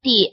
第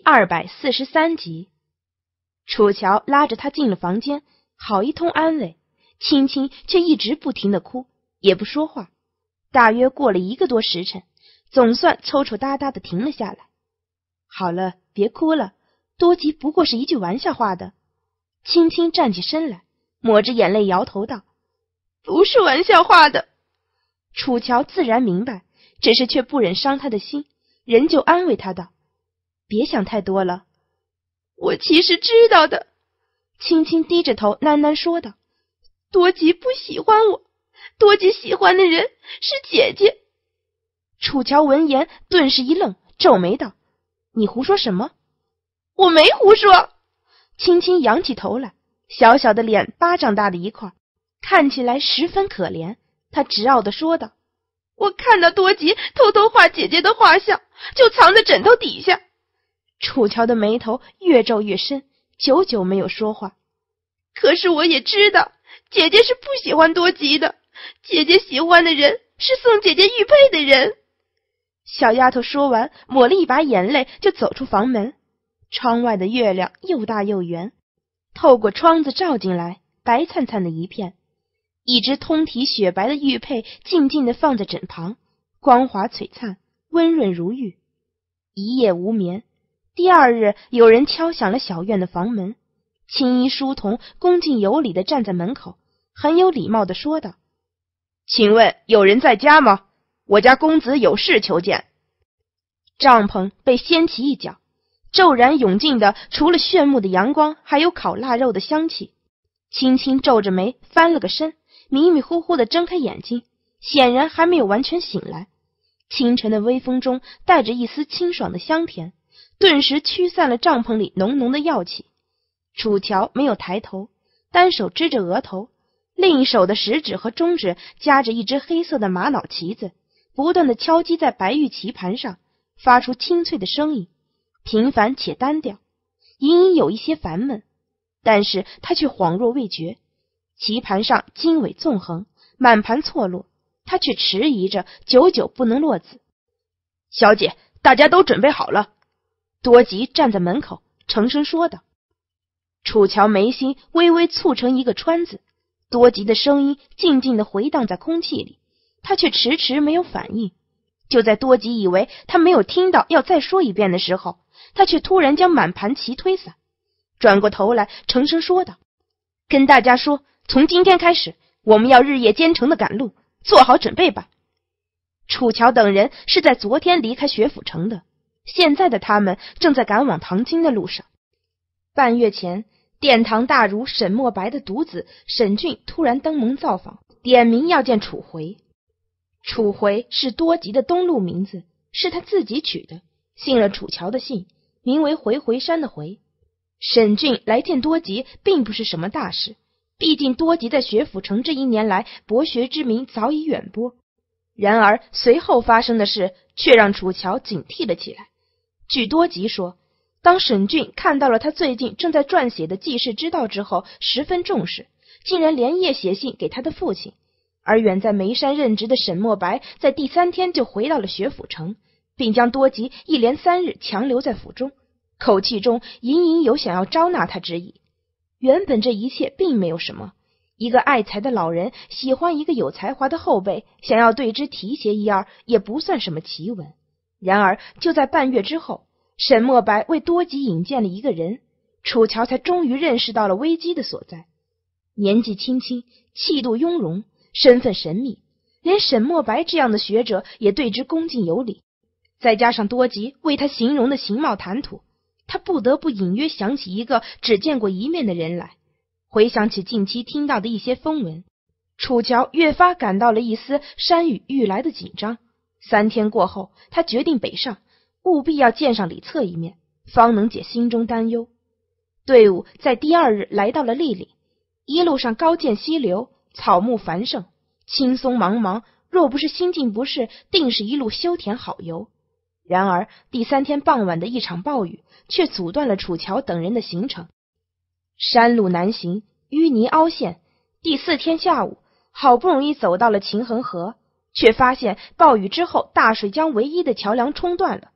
243集，楚乔拉着他进了房间，好一通安慰，青青却一直不停地哭，也不说话。大约过了1个多时辰，总算抽抽搭搭地停了下来。好了，别哭了，多吉不过是一句玩笑话的。青青站起身来，抹着眼泪摇头道：不是玩笑话的。楚乔自然明白，只是却不忍伤他的心，仍旧安慰他道：别想太多了。我其实知道的。青青低着头喃喃说道：多吉不喜欢我，多吉喜欢的人是姐姐。楚乔闻言顿时一愣，皱眉道：你胡说什么？我没胡说。青青仰起头来，小小的脸巴掌大的一块，看起来十分可怜。他直傲地说道：我看到多吉偷偷画姐姐的画像，就藏在枕头底下。楚乔的眉头越皱越深，久久没有说话。可是我也知道，姐姐是不喜欢多吉的，姐姐喜欢的人是送姐姐玉佩的人。小丫头说完，抹了一把眼泪就走出房门。窗外的月亮又大又圆，透过窗子照进来，白灿灿的一片。一只通体雪白的玉佩静静地放在枕旁，光滑璀璨，温润如玉。一夜无眠，第二日有人敲响了小院的房门，青衣书童恭敬有礼地站在门口，很有礼貌地说道：请问有人在家吗？我家公子有事求见。帐篷被掀起一角，骤然涌进的除了炫目的阳光，还有烤腊肉的香气。轻轻皱着眉翻了个身，迷迷糊糊地睁开眼睛，显然还没有完全醒来。清晨的微风中带着一丝清爽的香甜，顿时驱散了帐篷里浓浓的药气。楚乔没有抬头，单手支着额头，另一手的食指和中指夹着一只黑色的玛瑙旗子，不断地敲击在白玉棋盘上，发出清脆的声音，平凡且单调，隐隐有一些烦闷，但是他却恍若未觉。棋盘上经纬纵横，满盘错落，他却迟疑着，久久不能落子。小姐，大家都准备好了。多吉站在门口沉声说道。楚乔眉心微微蹙成一个川字，多吉的声音静静地回荡在空气里，他却迟迟没有反应。就在多吉以为他没有听到要再说一遍的时候，他却突然将满盘棋推散，转过头来沉声说道：跟大家说，从今天开始，我们要日夜兼程的赶路，做好准备吧。楚乔等人是在昨天离开学府城的，现在的他们正在赶往唐京的路上。半月前，殿堂大儒沈墨白的独子沈俊突然登门造访，点名要见楚回。楚回是多吉的东路名字，是他自己取的，信了楚乔的信，名为回回山的回。沈俊来见多吉并不是什么大事，毕竟多吉在学府城这1年来博学之名早已远播。然而随后发生的事却让楚乔警惕了起来。据多吉说，当沈俊看到了他最近正在撰写的记事之道之后，十分重视，竟然连夜写信给他的父亲。而远在眉山任职的沈墨白在第3天就回到了学府城，并将多吉一连3日强留在府中，口气中隐隐有想要招纳他之意。原本这一切并没有什么，一个爱才的老人喜欢一个有才华的后辈，想要对之提携一二也不算什么奇闻。然而就在半月之后，沈墨白为多吉引荐了一个人，楚乔才终于认识到了危机的所在。年纪轻轻，气度雍容，身份神秘，连沈墨白这样的学者也对之恭敬有礼。再加上多吉为他形容的形貌谈吐，他不得不隐约想起一个只见过一面的人来。回想起近期听到的一些风闻，楚乔越发感到了一丝山雨欲来的紧张。3天过后，他决定北上，务必要见上李策一面，方能解心中担忧。队伍在第2日来到了莅岭，一路上高涧溪流，草木繁盛，青松茫茫，若不是心境不适，定是一路修田好游。然而第3天傍晚的一场暴雨却阻断了楚乔等人的行程。山路难行，淤泥凹陷，第4天下午，好不容易走到了秦衡河，却发现暴雨之后大水将唯一的桥梁冲断了。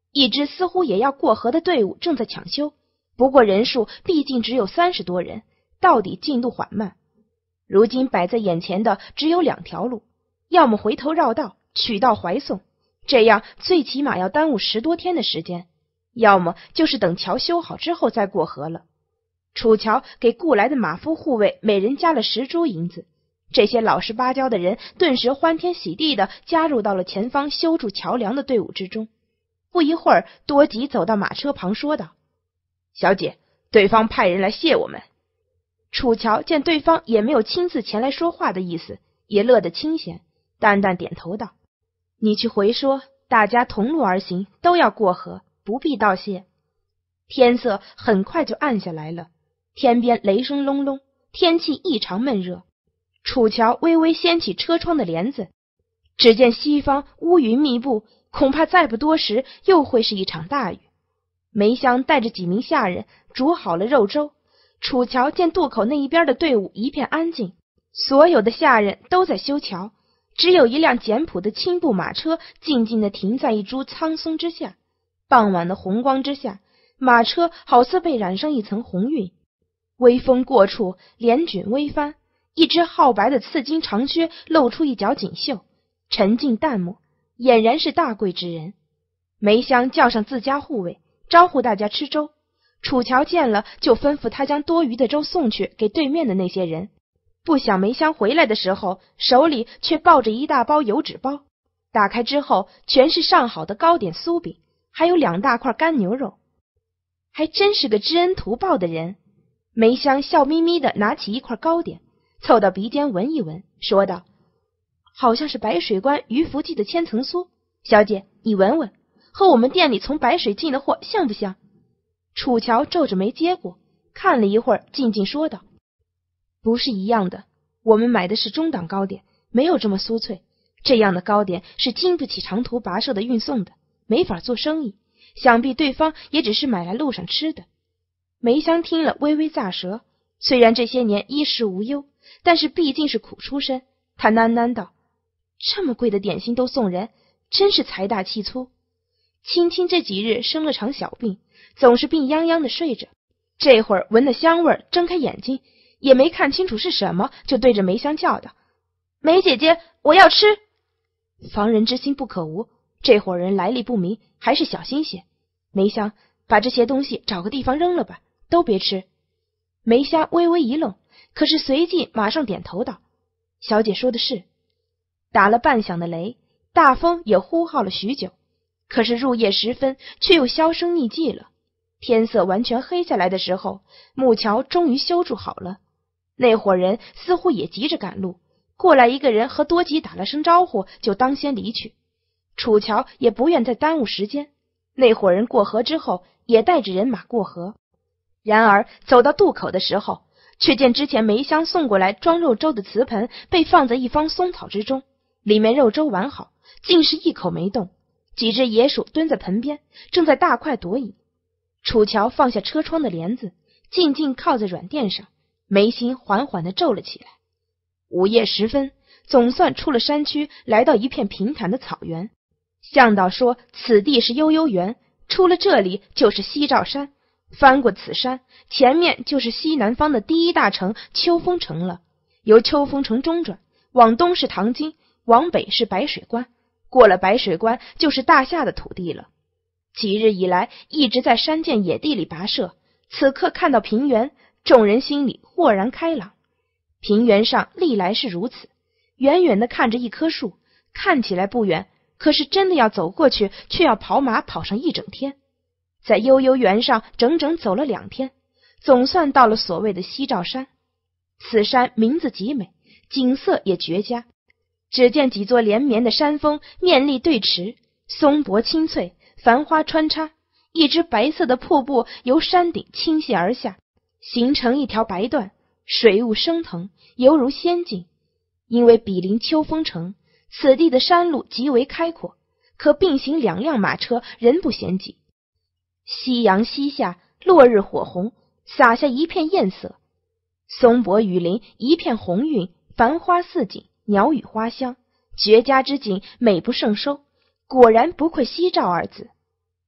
一支似乎也要过河的队伍正在抢修，不过人数毕竟只有30多人，到底进度缓慢。如今摆在眼前的只有2条路，要么回头绕道取道怀宋，这样最起码要耽误10多天的时间，要么就是等桥修好之后再过河了。楚乔给雇来的马夫护卫每人加了10铢银子，这些老实巴交的人顿时欢天喜地地加入到了前方修筑桥梁的队伍之中。不一会儿，多吉走到马车旁说道：“小姐，对方派人来谢我们。”楚乔见对方也没有亲自前来说话的意思，也乐得清闲，淡淡点头道：“你去回说，大家同路而行，都要过河，不必道谢。”天色很快就暗下来了，天边雷声隆隆，天气异常闷热。楚乔微微掀起车窗的帘子，只见西方乌云密布，恐怕再不多时又会是一场大雨。梅香带着几名下人煮好了肉粥。楚乔见渡口那一边的队伍一片安静，所有的下人都在修桥，只有一辆简朴的青布马车静静地停在一株苍松之下。傍晚的红光之下，马车好似被染上一层红晕，微风过处，帘卷微翻，一只皓白的刺金长靴露出一角锦绣，沉静淡漠，俨然是大贵之人。梅香叫上自家护卫，招呼大家吃粥。楚乔见了，就吩咐他将多余的粥送去给对面的那些人。不想梅香回来的时候，手里却抱着一大包油纸包，打开之后全是上好的糕点酥饼，还有2大块干牛肉。还真是个知恩图报的人。梅香笑眯眯地拿起一块糕点，凑到鼻尖闻一闻，说道：“好像是白水关鱼福记的千层酥，小姐你闻闻，和我们店里从白水进的货像不像？”楚乔皱着眉接过，看了一会儿，静静说道：“不是一样的，我们买的是中档糕点，没有这么酥脆。这样的糕点是经不起长途跋涉的运送的，没法做生意。想必对方也只是买来路上吃的。”梅香听了微微咂舌，虽然这些年衣食无忧，但是毕竟是苦出身，她喃喃道：“这么贵的点心都送人，真是财大气粗。”青青这几日生了场小病，总是病殃殃的睡着，这会儿闻了香味，睁开眼睛也没看清楚是什么，就对着梅香叫道：“梅姐姐，我要吃！”防人之心不可无，这伙人来历不明，还是小心些。梅香，把这些东西找个地方扔了吧，都别吃。梅香微微一愣，可是随即马上点头道：“小姐说的是。”打了半响的雷，大风也呼号了许久，可是入夜时分却又销声匿迹了。天色完全黑下来的时候，木桥终于修筑好了。那伙人似乎也急着赶路，过来一个人和多吉打了声招呼，就当先离去。楚乔也不愿再耽误时间，那伙人过河之后也带着人马过河。然而走到渡口的时候，却见之前梅香送过来装肉粥的瓷盆被放在一方松草之中，里面肉粥完好，竟是一口没动。几只野鼠蹲在盆边，正在大快朵颐。楚乔放下车窗的帘子，静静靠在软垫上，眉心缓缓地皱了起来。午夜时分，总算出了山区，来到一片平坦的草原。向导说此地是悠悠原，出了这里就是西照山，翻过此山，前面就是西南方的第一大城秋风城了。由秋风城中转，往东是唐津，往北是白水关，过了白水关就是大夏的土地了。几日以来一直在山涧野地里跋涉，此刻看到平原，众人心里豁然开朗。平原上历来是如此，远远地看着一棵树，看起来不远，可是真的要走过去，却要跑马跑上一整天。在悠悠原上整整走了2天，总算到了所谓的西照山。此山名字极美，景色也绝佳。只见几座连绵的山峰面立对池，松柏青翠，繁花穿插，一只白色的瀑布由山顶倾泻而下，形成一条白段，水雾升腾，犹如仙境。因为比邻秋风城，此地的山路极为开阔，可并行2辆马车，人不嫌挤。夕阳西下，落日火红，洒下一片艳色。松柏雨林一片红晕，繁花似锦，鸟语花香，绝佳之景，美不胜收。果然不愧西照2字。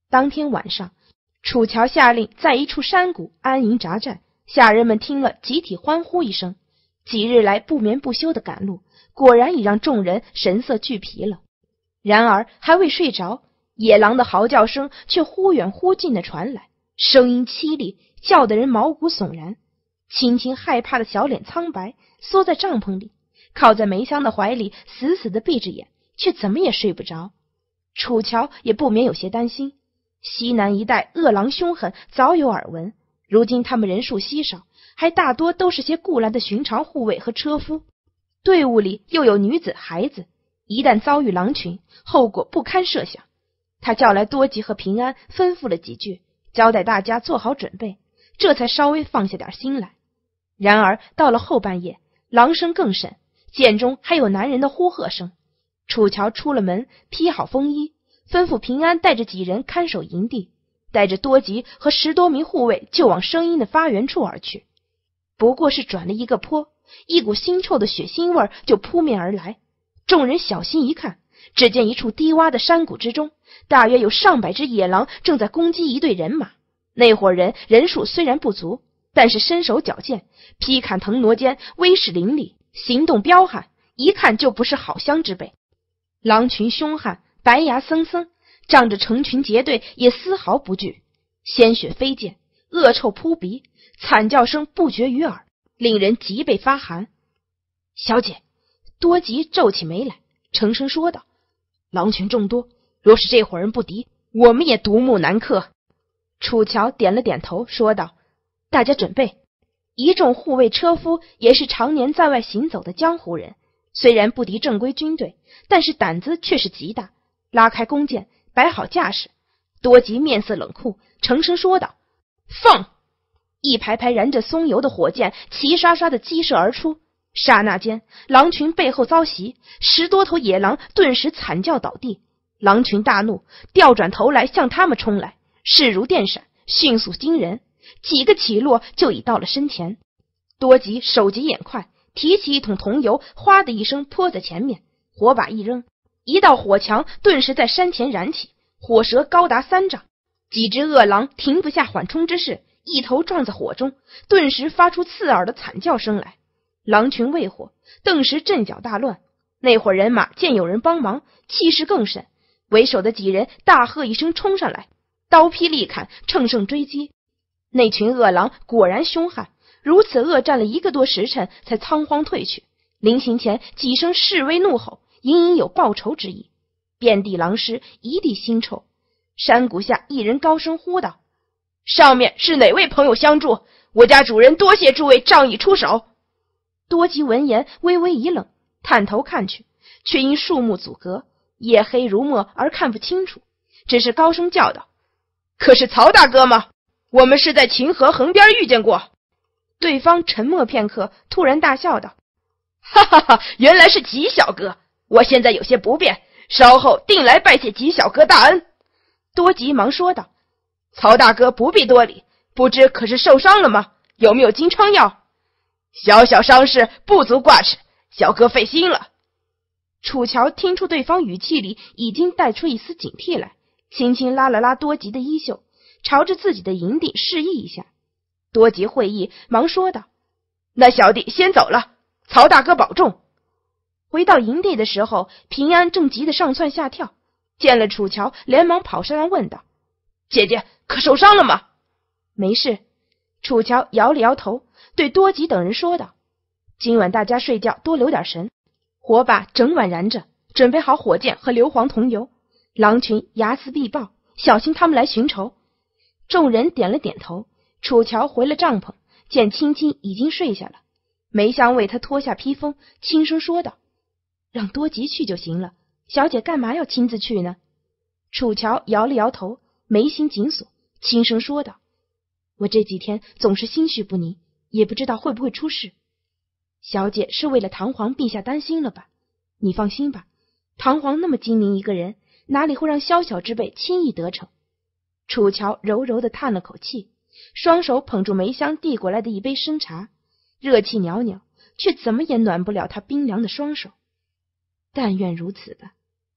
当天晚上，楚乔下令在一处山谷安营扎寨，下人们听了集体欢呼一声。几日来不眠不休的赶路，果然已让众人神色俱疲了。然而还未睡着，野狼的嚎叫声却忽远忽近的传来，声音凄厉，叫得人毛骨悚然。青青害怕的小脸苍白，缩在帐篷里，靠在梅香的怀里，死死地闭着眼，却怎么也睡不着。楚乔也不免有些担心，西南一带恶狼凶狠，早有耳闻，如今他们人数稀少，还大多都是些雇来的寻常护卫和车夫，队伍里又有女子孩子，一旦遭遇狼群，后果不堪设想。他叫来多吉和平安，吩咐了几句，交代大家做好准备，这才稍微放下点心来。然而到了后半夜，狼声更甚，涧中还有男人的呼喝声。楚乔出了门，披好风衣，吩咐平安带着几人看守营地，带着多吉和10多名护卫就往声音的发源处而去。不过是转了一个坡，一股腥臭的血腥味就扑面而来。众人小心一看，只见一处低洼的山谷之中，大约有上百只野狼正在攻击一队人马。那伙人人数虽然不足，但是身手矫健，劈砍腾挪间威势凌厉，行动彪悍，一看就不是好乡之辈。狼群凶悍，白牙森森，仗着成群结队也丝毫不惧，鲜血飞溅，恶臭扑鼻，惨叫声不绝于耳，令人脊背发寒。小姐，多吉皱起眉来，沉声说道：狼群众多，若是这伙人不敌，我们也独木难克。楚乔点了点头，说道：大家准备。一众护卫车夫也是常年在外行走的江湖人，虽然不敌正规军队，但是胆子却是极大，拉开弓箭，摆好架势。多吉面色冷酷，沉声说道：放！一排排燃着松油的火箭齐刷刷地激射而出，刹那间狼群背后遭袭，10多头野狼顿时惨叫倒地。狼群大怒，调转头来向他们冲来，势如电闪，迅速惊人，几个起落就已到了身前。多吉手疾眼快，提起一桶桐油，哗的一声泼在前面，火把一扔，一道火墙顿时在山前燃起，火舌高达3丈。几只恶狼停不下缓冲之势，一头撞在火中，顿时发出刺耳的惨叫声来。狼群未火，顿时阵脚大乱。那伙人马见有人帮忙，气势更甚，为首的几人大喝一声冲上来，刀劈利砍，乘胜追击。那群恶狼果然凶悍，如此恶战了1个多时辰，才仓皇退去。临行前几声示威怒吼，隐隐有报仇之意。遍地狼尸，一地腥臭。山谷下一人高声呼道：上面是哪位朋友相助？我家主人多谢诸位仗义出手。多吉闻言微微一愣，探头看去，却因树木阻隔，夜黑如墨而看不清楚，只是高声叫道：可是曹大哥吗？我们是在秦河横边遇见过。对方沉默片刻，突然大笑道：哈哈哈，原来是吉小哥，我现在有些不便，稍后定来拜谢吉小哥大恩。多吉忙说道：曹大哥不必多礼，不知可是受伤了吗？有没有金疮药？小小伤势不足挂齿，小哥费心了。楚乔听出对方语气里已经带出一丝警惕来，轻轻拉了拉多吉的衣袖，朝着自己的营地示意一下。多吉会意，忙说道：那小弟先走了，曹大哥保重。回到营地的时候，平安正急得上蹿下跳，见了楚乔，连忙跑上来问道：姐姐可受伤了吗？没事。楚乔摇了摇头，对多吉等人说道：今晚大家睡觉多留点神，火把整晚燃着，准备好火箭和硫磺桐油，狼群睚眦必报，小心他们来寻仇。众人点了点头。楚乔回了帐篷，见青青已经睡下了，梅香为他脱下披风，轻声说道：让多吉去就行了，小姐干嘛要亲自去呢？楚乔摇了摇头，眉心紧锁，轻声说道：我这几天总是心绪不宁，也不知道会不会出事。小姐是为了唐皇陛下担心了吧？你放心吧，唐皇那么精明一个人，哪里会让宵小之辈轻易得逞？楚乔柔柔地叹了口气，双手捧住梅香递过来的一杯生茶，热气袅袅，却怎么也暖不了他冰凉的双手。但愿如此吧。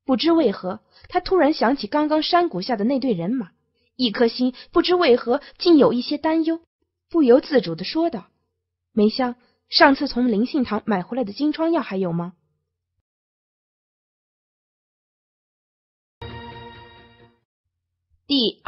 不知为何，他突然想起刚刚山谷下的那队人马，一颗心不知为何竟有一些担忧，不由自主地说道：梅香，上次从灵性堂买回来的金疮药还有吗？第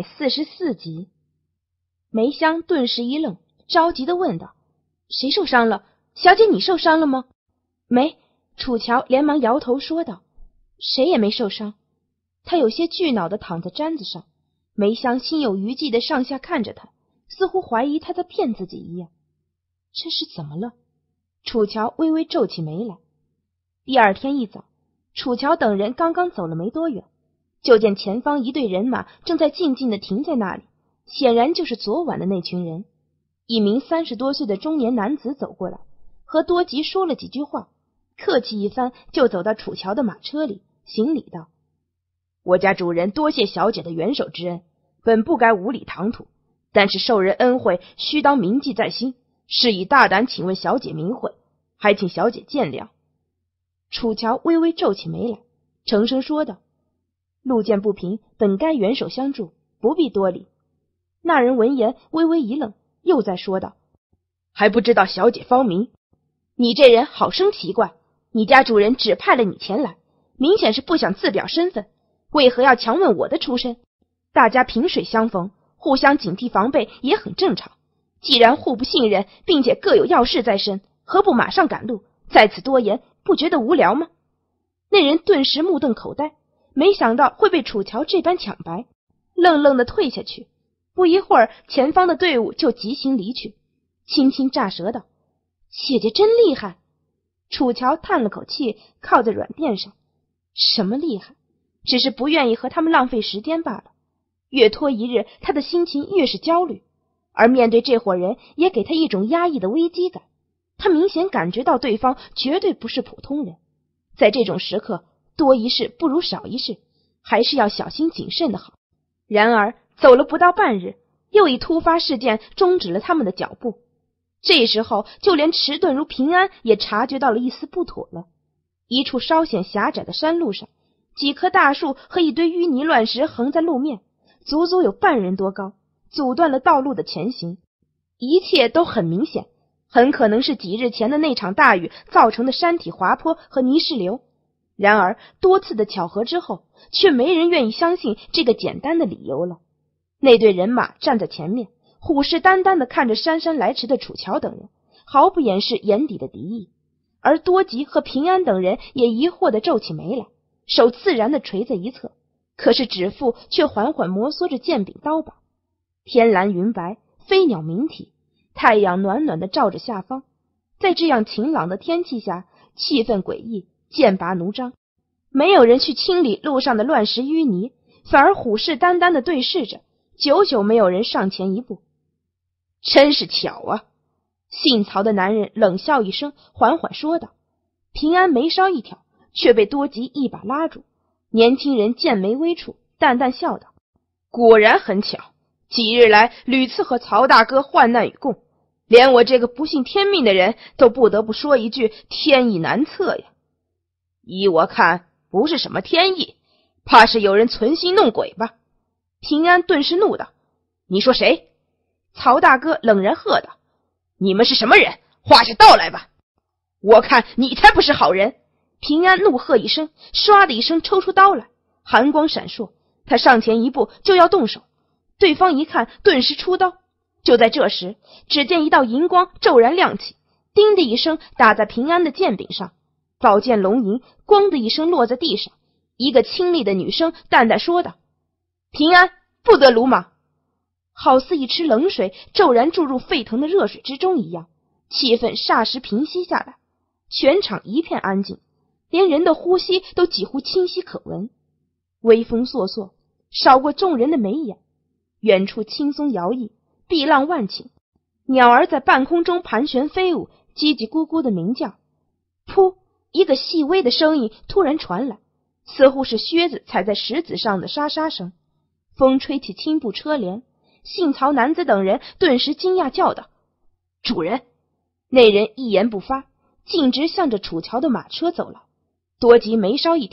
244集。梅香顿时一愣，着急地问道：谁受伤了？小姐你受伤了吗？没。楚乔连忙摇头说道：谁也没受伤。他有些惧恼地躺在毡子上，梅香心有余悸地上下看着他，似乎怀疑他在骗自己一样。这是怎么了？楚乔微微皱起眉来。第二天一早，楚乔等人刚刚走了没多远，就见前方一队人马正在静静地停在那里，显然就是昨晚的那群人。一名30多岁的中年男子走过来，和多吉说了几句话，客气一番，就走到楚乔的马车里，行礼道：我家主人多谢小姐的援手之恩，本不该无礼唐突，但是受人恩惠，须当铭记在心，是以大胆请问小姐名讳，还请小姐见谅。楚乔微微皱起眉来，沉声说道：路见不平，本该援手相助，不必多礼。那人闻言微微一愣，又再说道：还不知道小姐芳名？你这人好生奇怪，你家主人只派了你前来，明显是不想自表身份，为何要强问我的出身？大家萍水相逢，互相警惕防备也很正常。既然互不信任，并且各有要事在身，何不马上赶路？在此多言，不觉得无聊吗？那人顿时目瞪口呆，没想到会被楚乔这般抢白，愣愣地退下去。不一会儿，前方的队伍就疾行离去，轻轻乍舌道：姐姐真厉害。楚乔叹了口气，靠在软垫上：什么厉害？只是不愿意和他们浪费时间罢了。越拖一日，他的心情越是焦虑，而面对这伙人也给他一种压抑的危机感。他明显感觉到对方绝对不是普通人，在这种时刻，多一事不如少一事，还是要小心谨慎的好。然而走了不到半日，又一突发事件终止了他们的脚步。这时候就连迟钝如平安也察觉到了一丝不妥了。一处稍显狭窄的山路上，几棵大树和一堆淤泥乱石横在路面，足足有半人多高，阻断了道路的前行。一切都很明显，很可能是几日前的那场大雨造成的山体滑坡和泥石流。然而多次的巧合之后，却没人愿意相信这个简单的理由了。那队人马站在前面，虎视眈眈地看着姗姗来迟的楚乔等人，毫不掩饰眼底的敌意。而多吉和平安等人也疑惑地皱起眉来，手自然地垂在一侧，可是指腹却缓缓摩挲着剑柄刀把。天蓝云白，飞鸟鸣啼，太阳暖暖地照着下方。在这样晴朗的天气下，气氛诡异，剑拔弩张。没有人去清理路上的乱石淤泥，反而虎视眈眈地对视着，久久没有人上前一步。真是巧啊！姓曹的男人冷笑一声，缓缓说道。平安眉梢一挑，却被多吉一把拉住。年轻人剑眉微蹙，淡淡笑道：果然很巧，几日来屡次和曹大哥患难与共，连我这个不信天命的人都不得不说一句天意难测呀。依我看，不是什么天意，怕是有人存心弄鬼吧。平安顿时怒道：你说谁？曹大哥冷然喝道：你们是什么人？画下道来吧。我看你才不是好人。平安怒喝一声，唰的一声抽出刀来，寒光闪烁，他上前一步就要动手。对方一看，顿时出刀。就在这时，只见一道银光骤然亮起，叮的一声打在平安的剑柄上，宝剑龙吟，咣的一声落在地上。一个清丽的女声淡淡说道：平安，不得鲁莽。好似一池冷水骤然注入沸腾的热水之中一样，气氛霎时平息下来，全场一片安静，连人的呼吸都几乎清晰可闻。微风簌簌，扫过众人的眉眼，远处青松摇曳，碧浪万顷，鸟儿在半空中盘旋飞舞，叽叽咕咕的鸣叫。噗，一个细微的声音突然传来，似乎是靴子踩在石子上的沙沙声。风吹起青布车帘，姓曹男子等人顿时惊讶叫道：主人！那人一言不发，径直向着楚乔的马车走来。多吉眉梢一挑，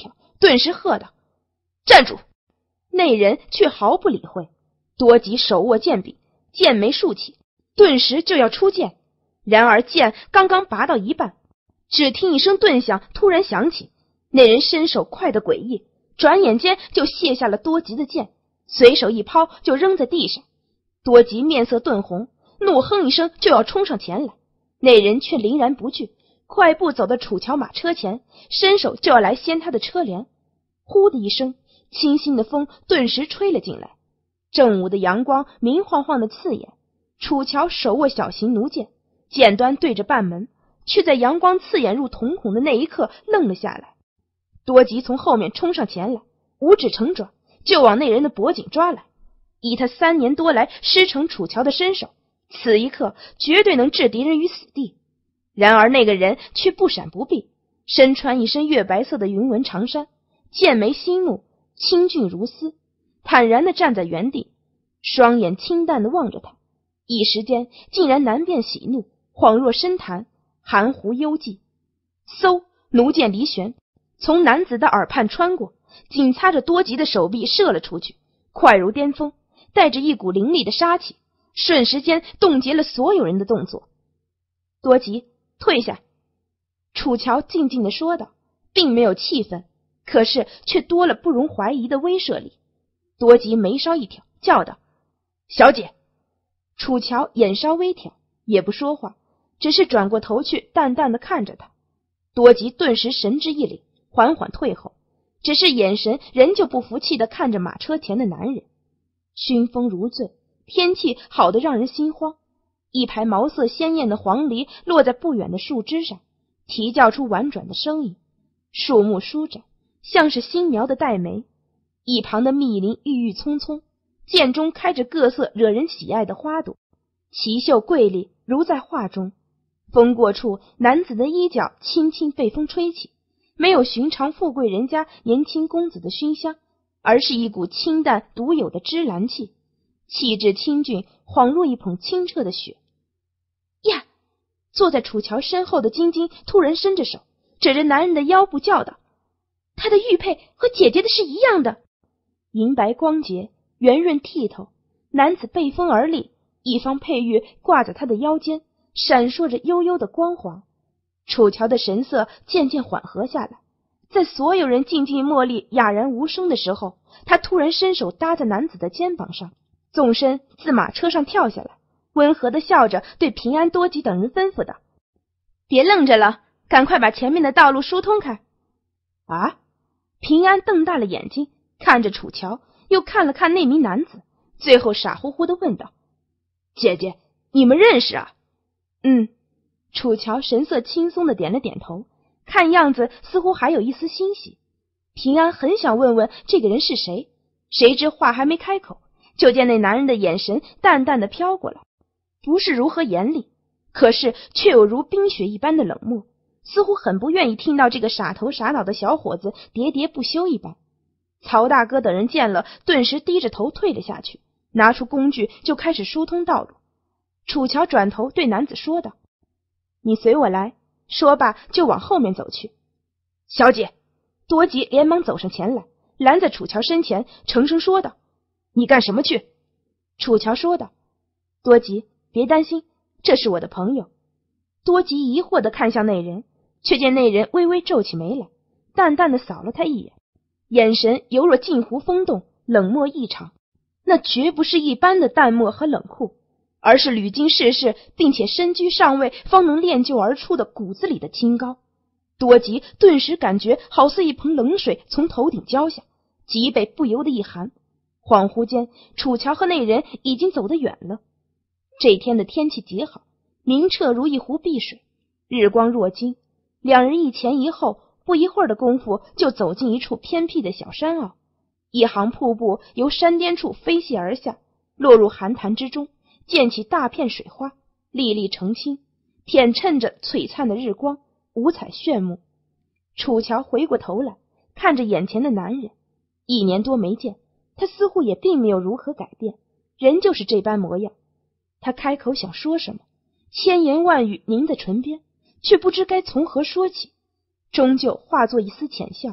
顿时喝道：“站住！”那人却毫不理会。多吉手握剑柄，剑眉竖起，顿时就要出剑。然而剑刚刚拔到一半，只听一声顿响突然响起，那人伸手快得诡异，转眼间就卸下了多吉的剑，随手一抛就扔在地上。多吉面色顿红，怒哼一声就要冲上前来，那人却凛然不惧，快步走到楚乔马车前，伸手就要来掀他的车帘。呼的一声，清新的风顿时吹了进来，正午的阳光明晃晃的刺眼。楚乔手握小型弩箭，剑端对着半门，却在阳光刺眼入瞳孔的那一刻愣了下来。多吉从后面冲上前来，五指成爪就往那人的脖颈抓来。以他3年多来师承楚乔的身手，此一刻绝对能置敌人于死地。然而那个人却不闪不避，身穿一身月白色的云纹长衫，剑眉星目，清俊如丝，坦然地站在原地，双眼清淡地望着他，一时间竟然难辨喜怒，恍若深潭，含糊幽寂。嗖，弩箭离弦，从男子的耳畔穿过，紧擦着多吉的手臂射了出去，快如巅峰，带着一股凌厉的杀气，瞬时间冻结了所有人的动作。多吉，退下！楚乔静静地说道，并没有气愤，可是却多了不容怀疑的威慑力。多吉眉梢一挑，叫道：“小姐！”楚乔眼稍微挑，也不说话，只是转过头去淡淡地看着他。多吉顿时神之一凛，缓缓退后，只是眼神仍旧不服气地看着马车前的男人。熏风如醉，天气好得让人心慌。一排毛色鲜艳的黄鹂落在不远的树枝上，啼叫出婉转的声音，树木舒展，像是新苗的黛眉。一旁的密林郁郁葱葱，涧中开着各色惹人喜爱的花朵，奇秀瑰丽如在画中。风过处，男子的衣角轻轻被风吹起，没有寻常富贵人家年轻公子的熏香，而是一股清淡独有的芝兰气，气质清俊，恍若一捧清澈的雪。呀！坐在楚乔身后的晶晶突然伸着手，指着男人的腰部叫道：“他的玉佩和姐姐的是一样的。”银白光洁，圆润剔透，男子背风而立，一方佩玉挂在他的腰间，闪烁着幽幽的光华。楚乔的神色渐渐缓和下来，在所有人静静默立哑然无声的时候，他突然伸手搭在男子的肩膀上，纵身自马车上跳下来，温和地笑着对平安、多吉等人吩咐道：“别愣着了，赶快把前面的道路疏通开。”啊！平安瞪大了眼睛，看着楚乔，又看了看那名男子，最后傻乎乎地问道：“姐姐，你们认识啊？”“嗯。”楚乔神色轻松地点了点头，看样子似乎还有一丝欣喜。平安很想问问这个人是谁，谁知话还没开口，就见那男人的眼神淡淡地飘过来，不是如何严厉，可是却有如冰雪一般的冷漠，似乎很不愿意听到这个傻头傻脑的小伙子喋喋不休一般。曹大哥等人见了，顿时低着头退了下去，拿出工具就开始疏通道路。楚乔转头对男子说道：“你随我来。”说罢就往后面走去。“小姐！”多吉连忙走上前来，拦在楚乔身前，沉声说道：“你干什么去？”楚乔说道：“多吉，别担心，这是我的朋友。”多吉疑惑地看向那人，却见那人微微皱起眉来，淡淡地扫了他一眼，眼神犹若镜湖风动，冷漠异常。那绝不是一般的淡漠和冷酷，而是屡经世事并且身居上位方能练就而出的骨子里的清高。多吉顿时感觉好似一盆冷水从头顶浇下，脊背不由得一寒。恍惚间，楚乔和那人已经走得远了。这天的天气极好，明澈如一湖碧水，日光若金。两人一前一后，不一会儿的功夫就走进一处偏僻的小山坳。一行瀑布由山巅处飞泻而下，落入寒潭之中，溅起大片水花，粒粒澄清，舔衬着璀璨的日光，五彩炫目。楚乔回过头来，看着眼前的男人，1年多没见，他似乎也并没有如何改变，仍旧是这般模样。他开口想说什么，千言万语凝在唇边，却不知该从何说起，终究化作一丝浅笑，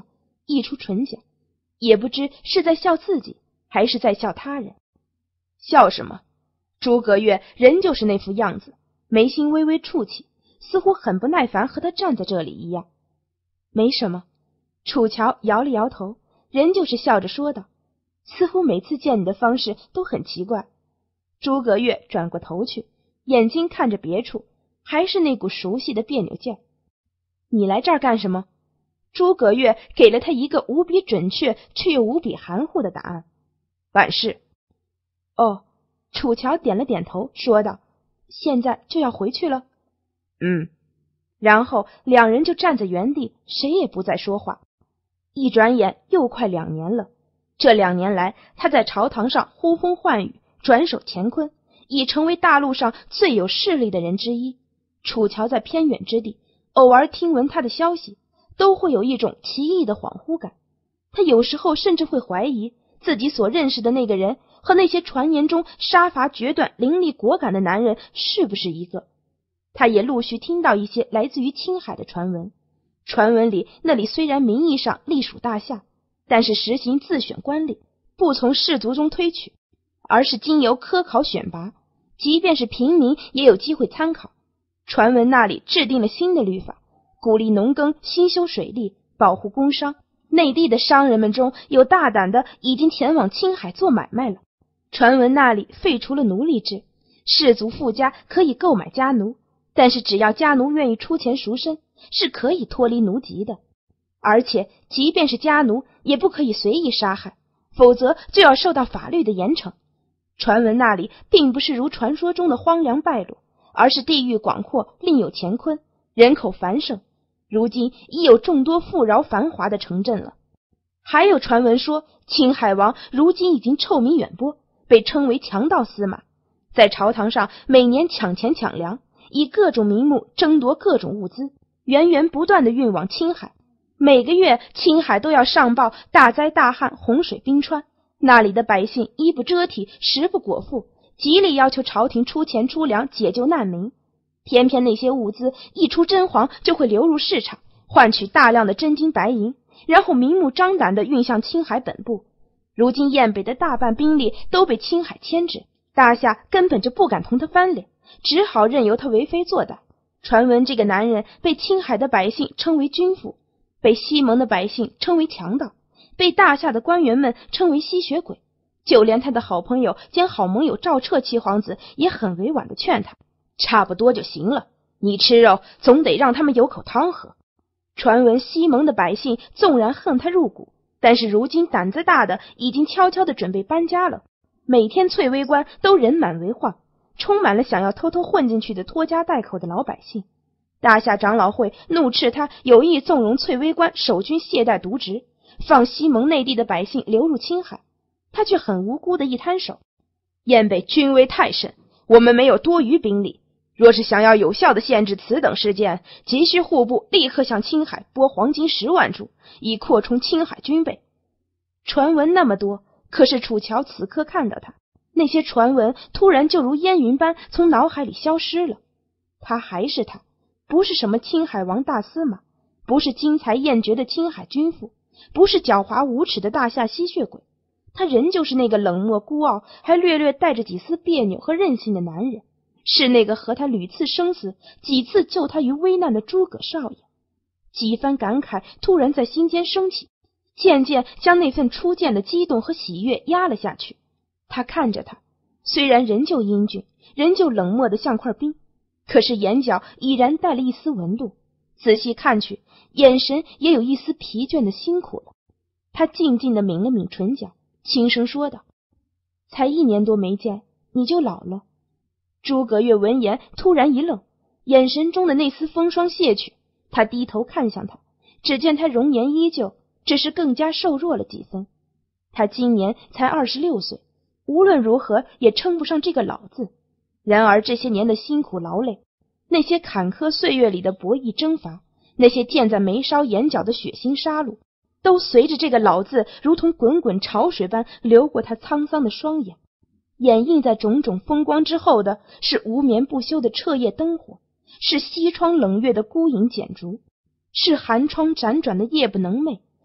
溢出唇角，也不知是在笑自己还是在笑他人。笑什么？诸葛月仍旧是那副样子，眉心微微蹙起，似乎很不耐烦和他站在这里一样。没什么。楚乔摇了摇头，仍旧是笑着说道，似乎每次见你的方式都很奇怪。诸葛月转过头去，眼睛看着别处，还是那股熟悉的别扭劲儿。你来这儿干什么？诸葛月给了他一个无比准确却又无比含糊的答案。办事。哦，楚乔点了点头，说道，现在就要回去了？然后两人就站在原地，谁也不再说话。一转眼又快2年了，这2年来，他在朝堂上呼风唤雨，转手乾坤，已成为大陆上最有势力的人之一。楚乔在偏远之地，偶尔听闻他的消息，都会有一种奇异的恍惚感。他有时候甚至会怀疑自己所认识的那个人和那些传言中杀伐决断、凌厉果敢的男人是不是一个。他也陆续听到一些来自于青海的传闻，传闻里那里虽然名义上隶属大夏，但是实行自选官吏，不从士族中推举，而是经由科考选拔，即便是平民也有机会参考。传闻那里制定了新的律法，鼓励农耕，兴修水利，保护工商。内地的商人们中有大胆的已经前往青海做买卖了。传闻那里废除了奴隶制，士族富家可以购买家奴，但是只要家奴愿意出钱赎身，是可以脱离奴籍的。而且即便是家奴也不可以随意杀害，否则就要受到法律的严惩。传闻那里并不是如传说中的荒凉败落，而是地域广阔，另有乾坤，人口繁盛，如今已有众多富饶繁华的城镇了。还有传闻说，青海王如今已经臭名远播，被称为强盗司马，在朝堂上每年抢钱抢粮，以各种名目争夺各种物资，源源不断地运往青海。每个月青海都要上报大灾大旱、洪水冰川，那里的百姓衣不遮体，食不果腹，极力要求朝廷出钱出粮解救难民。偏偏那些物资一出真黄，就会流入市场，换取大量的真金白银，然后明目张胆地运向青海本部。如今燕北的大半兵力都被青海牵制，大夏根本就不敢同他翻脸，只好任由他为非作歹。传闻这个男人被青海的百姓称为军父，被西蒙的百姓称为强盗，被大夏的官员们称为吸血鬼，就连他的好朋友兼好盟友赵彻七皇子也很委婉地劝他，差不多就行了，你吃肉总得让他们有口汤喝。传闻西蒙的百姓纵然恨他入骨，但是如今胆子大的已经悄悄地准备搬家了。每天翠微关都人满为患，充满了想要偷偷混进去的拖家带口的老百姓。大夏长老会怒斥他有意纵容翠微关守军懈怠渎职，放西蒙内地的百姓流入青海，他却很无辜的一摊手，燕北军威太甚，我们没有多余兵力，若是想要有效的限制此等事件，急需户部立刻向青海拨黄金10万铢，以扩充青海军备。传闻那么多，可是楚乔此刻看到他，那些传闻突然就如烟云般从脑海里消失了。他还是他，不是什么青海王大司马，不是惊才艳绝的青海军父，不是狡猾无耻的大夏吸血鬼，他仍旧是那个冷漠孤傲，还略略带着几丝别扭和任性的男人，是那个和他屡次生死，几次救他于危难的诸葛少爷。几番感慨突然在心间升起，渐渐将那份初见的激动和喜悦压了下去。他看着他，虽然仍旧英俊，仍旧冷漠的像块冰，可是眼角已然带了一丝纹路，仔细看去，眼神也有一丝疲倦的辛苦了。他静静地抿了抿唇角，轻声说道，才1年多没见，你就老了。诸葛月闻言突然一愣，眼神中的那丝风霜卸去，他低头看向他，只见他容颜依旧，只是更加瘦弱了几分。他今年才26岁，无论如何也称不上这个老字。然而这些年的辛苦劳累，那些坎坷岁月里的博弈征伐，那些溅在眉梢眼角的血腥杀戮，都随着这个老字如同滚滚潮水般流过他沧桑的双眼。掩映在种种风光之后的是无眠不休的彻夜灯火，是西窗冷月的孤影剪烛，是寒窗辗转的夜不能寐，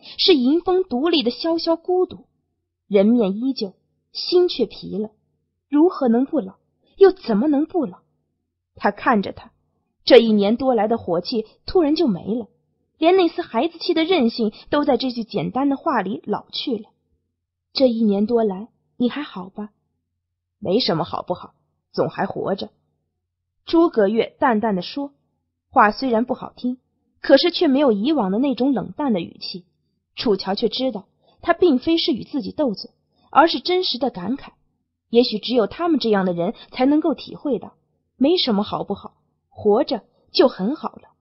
是迎风独立的萧萧孤独，人面依旧，心却疲了，如何能不老？又怎么能不老？他看着他，这1年多来的火气突然就没了，连那丝孩子气的任性都在这句简单的话里老去了。这1年多来，你还好吧？ 没什么好不好，总还活着。 诸葛月淡淡的说，话虽然不好听，可是却没有以往的那种冷淡的语气。楚乔却知道，他并非是与自己斗嘴，而是真实的感慨。也许只有他们这样的人才能够体会到，没什么好不好，活着就很好了。